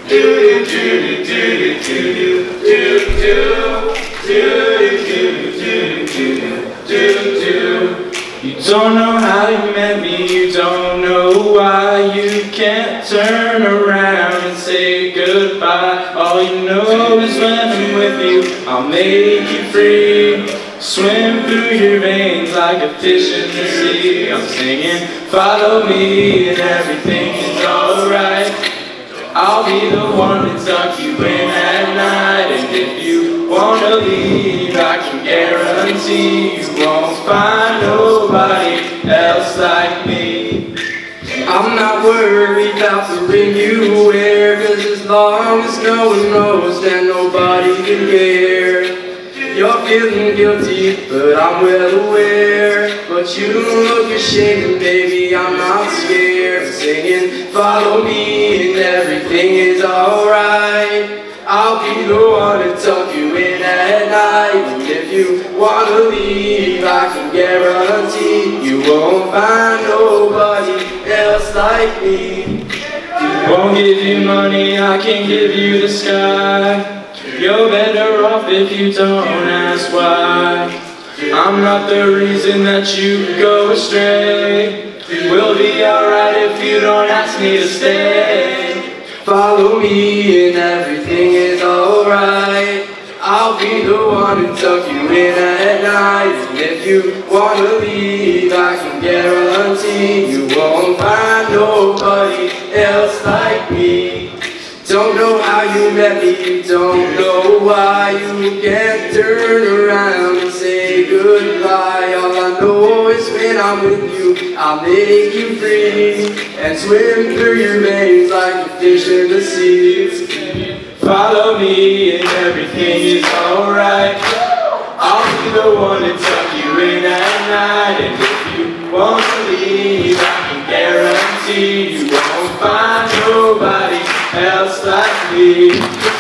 You don't know how you met me, you don't know why. You can't turn around and say goodbye. All you know is when I'm with you, I'll make you free. Swim through your veins like a fish in the sea. I'm singing, follow me and everything is alright. I'll be the one to tuck you in at night. And if you wanna leave, I can guarantee you won't find nobody else like me. I'm not worried about the ring you wear, 'cause as long as no one knows, then nobody can care. You're feeling guilty, but I'm well aware. But you look ashamed, baby, I'm not scared. Singing, follow me and everything is alright. I'll be the one to tuck you in at night. And if you wanna leave, I can guarantee you won't find nobody else like me. Won't give you money, I can give you the sky. You're better off if you don't ask why. I'm not the reason that you go astray. We'll be alright if you don't ask me to stay. Follow me and everything is alright. I'll be the one to tuck you in at night. And if you wanna leave, I can guarantee you won't find nobody else like me. Don't know how you met me, you don't know why. You can't turn around and say goodbye. All I know is when I'm with you, I'll make you free. And swim through your veins like a fish in the sea. Follow me and everything is alright. I'll be the one to tuck you in at night. And if you want to leave, I can guarantee you won't find nobody else like me.